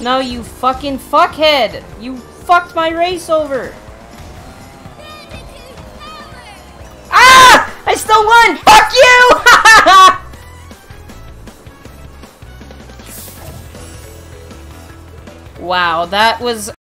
No, you fucking fuckhead! You fucked my race over! Ah! I still won! Fuck you! Wow, that was